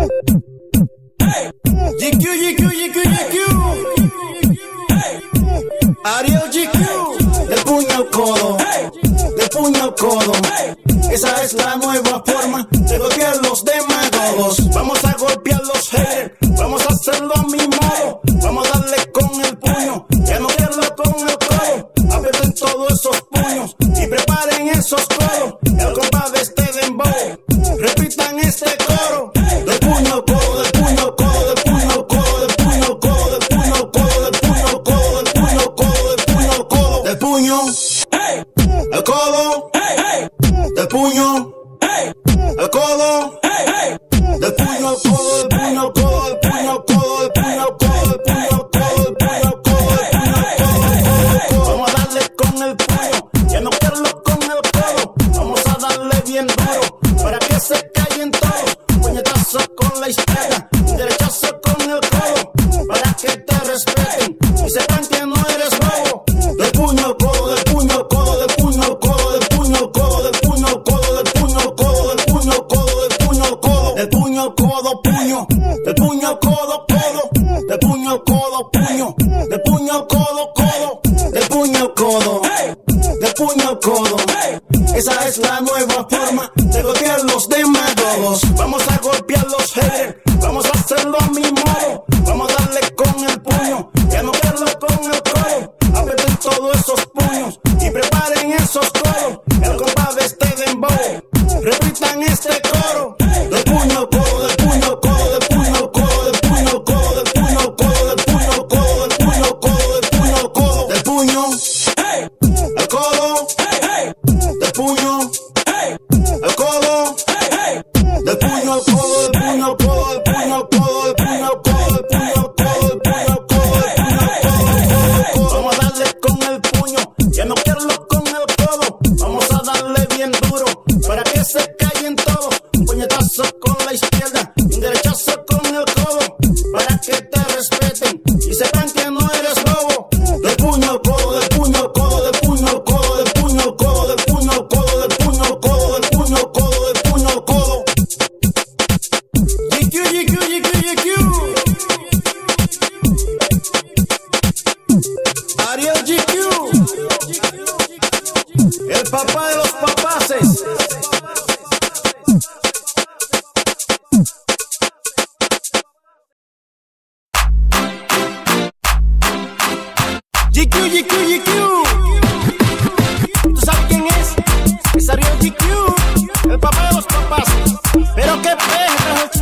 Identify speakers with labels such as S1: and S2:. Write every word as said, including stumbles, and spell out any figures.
S1: G Q, G Q, G Q, G Q. Ariel G-Q, del puño al codo, del puño al codo. Esa es la nueva forma de golpear los demagogos. Vamos a golpear los haters, vamos a hacerlo a mi modo. Vamos a darle con el puño, ya no pierdo con el codo. Aprieten todos esos puños y preparen esos codos. El compadre de este dembow, repitan este coro. Del puño al codo, del puño al codo, del puño al codo, del puño al codo, del puño al codo, del puño al codo, del puño al codo, del puño al codo, del puño al codo, del puño al codo, del puño al codo, del puño al codo, del puño al codo, del puño al codo, del puño al codo, del puño al codo, del puño al codo. Vamos a darle con el puño, ya no pierdo con el codo. Vamos a darle bien duro para que se callen todos. Puñetazo con la izquierda, derechazo con el codo, para que te respeten y sepan que no eres bobo. Del puño al codo, del puño al codo, del puño al codo, del puño al codo, del puño al codo, del puño al codo, del puño al codo, del puño al codo, del puño al codo, puño, del puño al codo, codo, del puño al codo, puño, del puño al codo, codo, del puño al codo, del puño al codo. Esa es la nueva forma de golpear los demagogos. Vamos a golpear los haters, vamos a hacerlo a mi modo. Vamos a darle con el puño, ya no pierdo con el codo. Aprieten todos esos puños y preparen esos codos. El compadre de este dembow, repitan este coro. Del puño al codo, del puño al codo, del puño al codo, del puño al codo, del puño al codo, del puño al codo, del puño al codo, del puño al codo, del puño al codo, del puño al codo, del puño al codo, del puño al codo, del puño al codo, del puño al codo, del puño al codo, del puño al codo, del puño al codo. Vamos a darle con el puño, ya no pierdo con el codo. Vamos a darle bien duro para que se callen todos. Un puñetazo con la izquierda, un derechazo con el codo, para que te respeten y sepan que no eres bobo. Del puño al codo, del puño al codo, del puño al codo, del puño al codo, del puño al codo, del puño al codo, del puño al codo, del puño al codo. G Q, G Q, G Q, G Q. Ariel G-Q, el papá de los papaces. G Q, G Q, G Q. ¿Tú sabes quién es? Es Ariel G Q, el papá de los papaces. Pero qué peje,